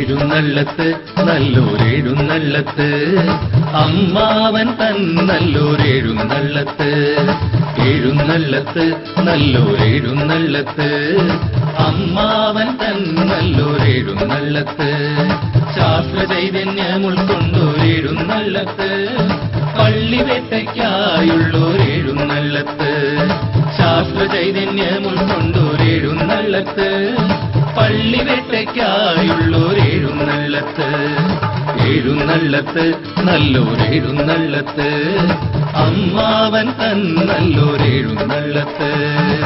എഴുന്നള്ളത്ത് നല്ലൊരെഴുന്നള്ളത്ത് അമ്മാവൻ തൻ നല്ലൊരെഴുന്നള്ളത്ത് എഴുന്നള്ളത്ത് നല്ലൊരെഴുന്നള്ളത്ത് അമ്മാവൻ തൻ നല്ലൊരെഴുന്നള്ളത്ത് ശാസ്ത്ര ചൈതന്യം ഉൾക്കൊണ്ടൊരെഴുന്നള്ളത്ത് പള്ളിവേട്ടയ്ക്കായുള്ളൊരെഴുന്നള്ളത്ത് ശാസ്ത്ര ചൈതന്യം ഉൾക്കൊണ്ടൊരെഴുന്നള്ളത്ത് പള്ളിവേട്ടയ്ക്കായുള്ളൊരെഴുന്നള്ളത്ത് എഴുന്നള്ളത്ത് നല്ലൊരെഴുന്നള്ളത്ത് അമ്മാവൻ തൻ നല്ലൊരെഴുന്നള്ളത്ത്